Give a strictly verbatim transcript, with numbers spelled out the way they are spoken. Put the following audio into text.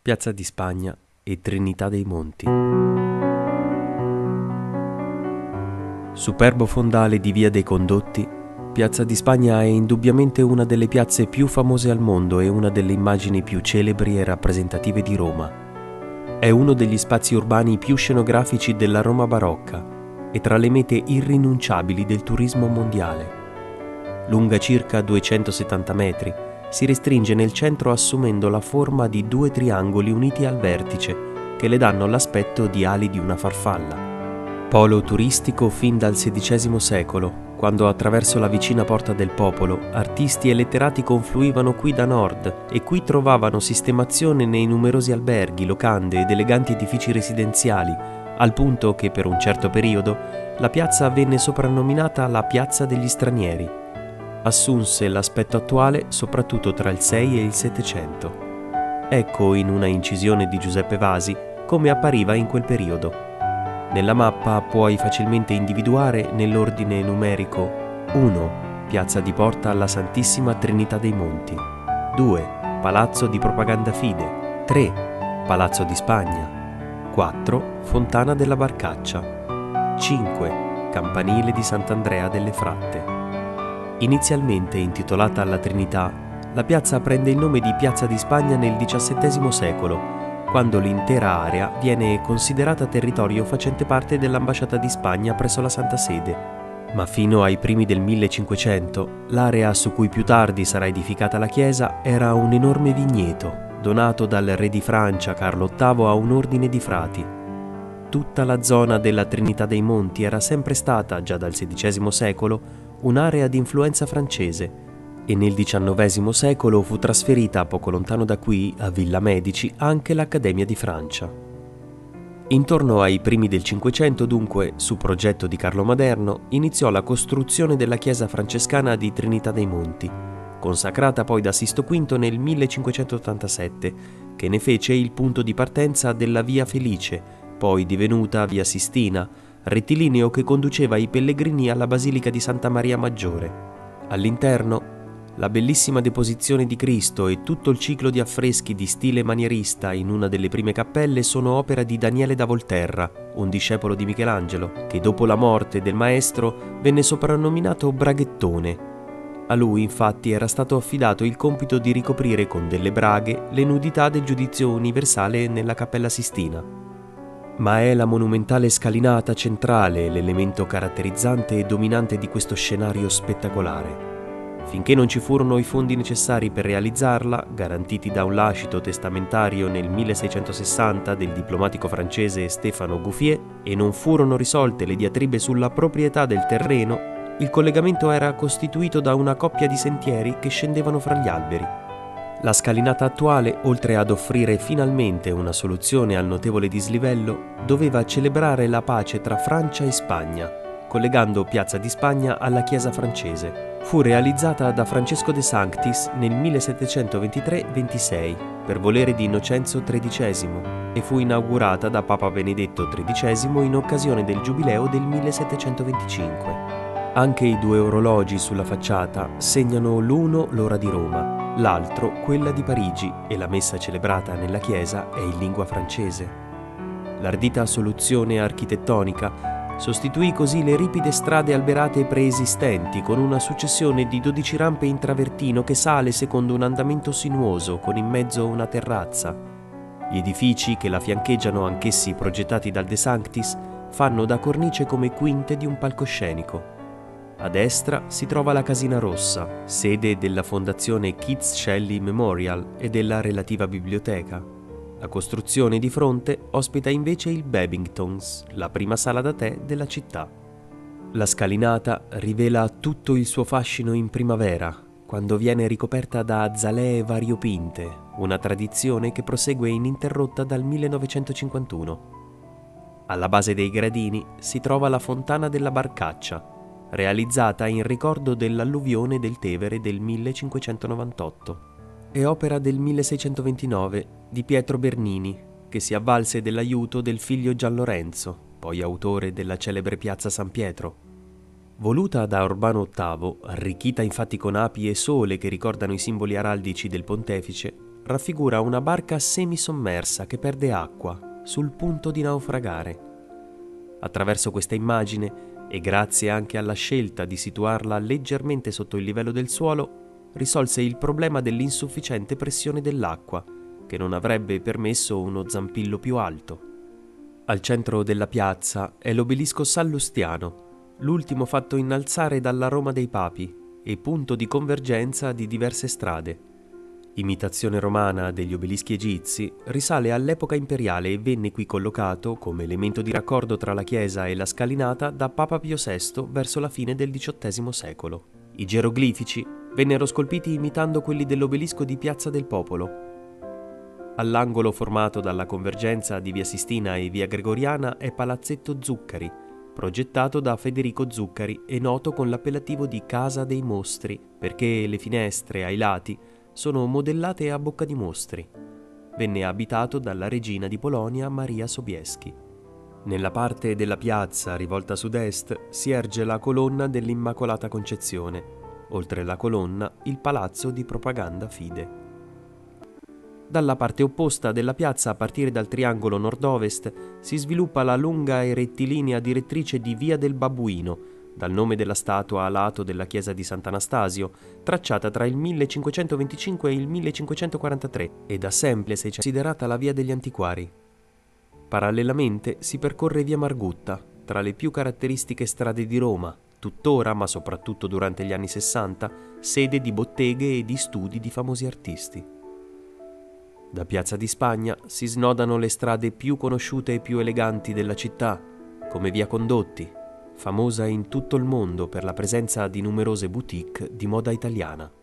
Piazza di Spagna e Trinità dei Monti. Superbo fondale di Via dei Condotti, Piazza di Spagna è indubbiamente una delle piazze più famose al mondo e una delle immagini più celebri e rappresentative di Roma. È uno degli spazi urbani più scenografici della Roma barocca e tra le mete irrinunciabili del turismo mondiale. Lunga circa duecentosettanta metri, si restringe nel centro assumendo la forma di due triangoli uniti al vertice che le danno l'aspetto di ali di una farfalla. Polo turistico fin dal sedicesimo secolo, quando attraverso la vicina Porta del Popolo artisti e letterati confluivano qui da nord e qui trovavano sistemazione nei numerosi alberghi, locande ed eleganti edifici residenziali, al punto che per un certo periodo la piazza venne soprannominata la Piazza degli Stranieri. Assunse l'aspetto attuale soprattutto tra il sei e il settecento. Ecco in una incisione di Giuseppe Vasi come appariva in quel periodo. Nella mappa puoi facilmente individuare nell'ordine numerico uno. Piazza di Porta alla Santissima Trinità dei Monti, due. Palazzo di Propaganda Fide, tre. Palazzo di Spagna, quattro. Fontana della Barcaccia, cinque. Campanile di Sant'Andrea delle Fratte. Inizialmente intitolata alla Trinità, la piazza prende il nome di Piazza di Spagna nel diciassettesimo secolo, quando l'intera area viene considerata territorio facente parte dell'ambasciata di Spagna presso la Santa Sede. Ma fino ai primi del millecinquecento, l'area su cui più tardi sarà edificata la chiesa era un enorme vigneto, donato dal re di Francia Carlo ottavo a un ordine di frati. Tutta la zona della Trinità dei Monti era sempre stata, già dal sedicesimo secolo, un'area di influenza francese e nel diciannovesimo secolo fu trasferita poco lontano da qui, a Villa Medici, anche l'Accademia di Francia. Intorno ai primi del Cinquecento, dunque, su progetto di Carlo Maderno, iniziò la costruzione della chiesa francescana di Trinità dei Monti, consacrata poi da Sisto quinto nel millecinquecentottantasette, che ne fece il punto di partenza della Via Felice, poi divenuta Via Sistina, rettilineo che conduceva i pellegrini alla Basilica di Santa Maria Maggiore. All'interno, la bellissima deposizione di Cristo e tutto il ciclo di affreschi di stile manierista in una delle prime cappelle sono opera di Daniele da Volterra, un discepolo di Michelangelo, che dopo la morte del maestro venne soprannominato Braghettone. A lui, infatti, era stato affidato il compito di ricoprire con delle braghe le nudità del giudizio universale nella Cappella Sistina. Ma è la monumentale scalinata centrale l'elemento caratterizzante e dominante di questo scenario spettacolare. Finché non ci furono i fondi necessari per realizzarla, garantiti da un lascito testamentario nel milleseicentosessanta del diplomatico francese Stefano Gouffier, e non furono risolte le diatribe sulla proprietà del terreno, il collegamento era costituito da una coppia di sentieri che scendevano fra gli alberi. La scalinata attuale, oltre ad offrire finalmente una soluzione al notevole dislivello, doveva celebrare la pace tra Francia e Spagna, collegando Piazza di Spagna alla chiesa francese. Fu realizzata da Francesco de Sanctis nel millesettecentoventitré ventisei per volere di Innocenzo tredicesimo e fu inaugurata da Papa Benedetto tredicesimo in occasione del giubileo del millesettecentoventicinque. Anche i due orologi sulla facciata segnano l'uno l'ora di Roma, l'altro quella di Parigi, e la messa celebrata nella chiesa è in lingua francese. L'ardita soluzione architettonica sostituì così le ripide strade alberate preesistenti con una successione di dodici rampe in travertino che sale secondo un andamento sinuoso con in mezzo una terrazza. Gli edifici che la fiancheggiano, anch'essi progettati dal De Sanctis, fanno da cornice come quinte di un palcoscenico. A destra si trova la Casina Rossa, sede della Fondazione Keats Shelley Memorial e della relativa biblioteca. La costruzione di fronte ospita invece il Babingtons, la prima sala da tè della città. La scalinata rivela tutto il suo fascino in primavera, quando viene ricoperta da azalee variopinte, una tradizione che prosegue ininterrotta dal millenovecentocinquantuno. Alla base dei gradini si trova la Fontana della Barcaccia, realizzata in ricordo dell'alluvione del Tevere del millecinquecentonovantotto. È opera del milleseicentoventinove di Pietro Bernini, che si avvalse dell'aiuto del figlio Gian Lorenzo, poi autore della celebre Piazza San Pietro. Voluta da Urbano ottavo, arricchita infatti con api e sole che ricordano i simboli araldici del pontefice, raffigura una barca semisommersa che perde acqua, sul punto di naufragare. Attraverso questa immagine, e grazie anche alla scelta di situarla leggermente sotto il livello del suolo, risolse il problema dell'insufficiente pressione dell'acqua, che non avrebbe permesso uno zampillo più alto. Al centro della piazza è l'obelisco sallustiano, l'ultimo fatto innalzare dalla Roma dei Papi e punto di convergenza di diverse strade. Imitazione romana degli obelischi egizi, risale all'epoca imperiale e venne qui collocato come elemento di raccordo tra la chiesa e la scalinata da Papa Pio sesto verso la fine del diciottesimo secolo. I geroglifici vennero scolpiti imitando quelli dell'obelisco di Piazza del Popolo. All'angolo formato dalla convergenza di Via Sistina e Via Gregoriana è Palazzetto Zuccari, progettato da Federico Zuccari e noto con l'appellativo di Casa dei Mostri, perché le finestre ai lati sono modellate a bocca di mostri. Venne abitato dalla regina di Polonia Maria Sobieski. Nella parte della piazza rivolta a sud-est si erge la colonna dell'Immacolata Concezione. Oltre la colonna, il palazzo di Propaganda Fide. Dalla parte opposta della piazza, a partire dal triangolo nord-ovest, si sviluppa la lunga e rettilinea direttrice di Via del Babbuino, dal nome della statua a lato della chiesa di Sant'Anastasio, tracciata tra il millecinquecentoventicinque e il millecinquecentoquarantatré e da sempre si è considerata la via degli antiquari. Parallelamente si percorre via Margutta, tra le più caratteristiche strade di Roma, tuttora, ma soprattutto durante gli anni sessanta, sede di botteghe e di studi di famosi artisti. Da Piazza di Spagna si snodano le strade più conosciute e più eleganti della città, come via Condotti, famosa in tutto il mondo per la presenza di numerose boutique di moda italiana.